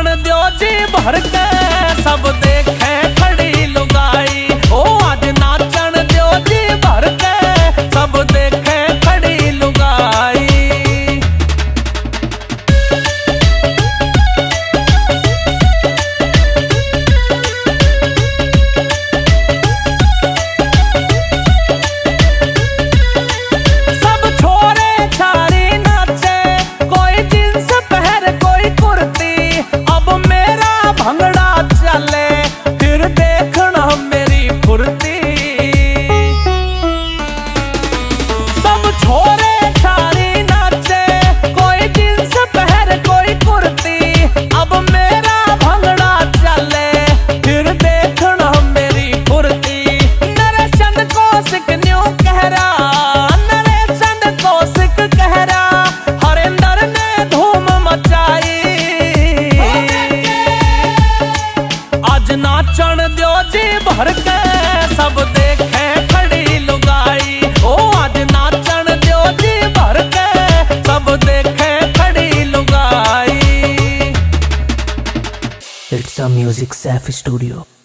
दियो जी भर के सब देखे खड़ी लुगाई। ओ आज नाचन दियो जी भर के सब देखे खड़ी लुगाई। सब छोरे छारी नाचे, कोई जींस पहन कोई कुर्ती। अब मेरा भंगड़ा चले फिर देखना मेरी फुर्ती। सब छोरे छारी नाचे, कोई जींस पहन कोई कुर्ती। अब मेरा भंगड़ा चले फिर देखना मेरी फुर्ती। नरेशन को सिक न्यू कह रहा, नरेशन को सिक कह रहा। हरिंदर ने धूम मचाई। आज नाचन दियो जी भर के सब देखे खड़ी लुगाई। ओ आज नाचन दियो जी भर के सब देखे खड़ी लुगाई। It's a Music Safi Studio.